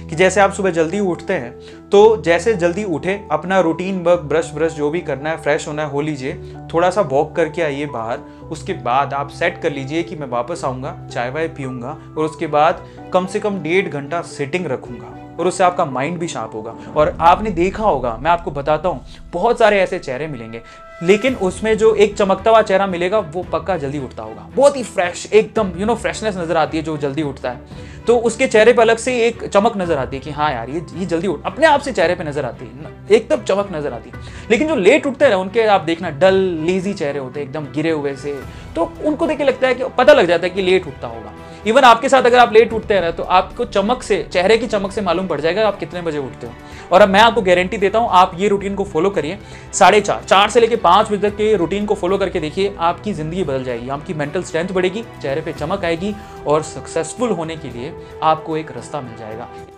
कि जैसे आप सुबह जल्दी उठते हैं, तो जैसे जल्दी उठे अपना रूटीन वर्क, ब्रश जो भी करना है, फ्रेश होना है, हो लीजिए, थोड़ा सा वॉक करके आइए बाहर। उसके बाद आप सेट कर लीजिए कि मैं वापस आऊँगा, चाय वाय पीऊँगा और उसके बाद कम से कम 1.5 घंटा सिटिंग रखूँगा और उससे आपका माइंड भी शार्प होगा। और आपने देखा होगा, मैं आपको बताता हूँ, बहुत सारे ऐसे चेहरे मिलेंगे, लेकिन उसमें जो एक चमकता हुआ चेहरा मिलेगा वो पक्का जल्दी उठता होगा, बहुत ही फ्रेश, एकदम फ्रेशनेस नजर आती है जो जल्दी उठता है। तो उसके चेहरे पे अलग से एक चमक नजर आती है कि हाँ यार ये जल्दी उठ, अपने आप से चेहरे पे नजर आती है, एकदम चमक नजर आती है। लेकिन जो लेट उठते हैं उनके आप देखना डल लेजी चेहरे होते हैं, एकदम गिरे हुए से, तो उनको देख के लगता है कि पता लग जाता है कि लेट उठता होगा। इवन आपके साथ अगर आप लेट उठते हैं ना, तो आपको चमक से, चेहरे की चमक से मालूम पड़ जाएगा आप कितने बजे उठते हो। और अब मैं आपको गारंटी देता हूं, आप ये रूटीन को फॉलो करिए, 4:30 से लेकर 5 बजे तक के रूटीन को फॉलो करके देखिए, आपकी जिंदगी बदल जाएगी, आपकी मेंटल स्ट्रेंथ बढ़ेगी, चेहरे पे चमक आएगी और सक्सेसफुल होने के लिए आपको एक रास्ता मिल जाएगा।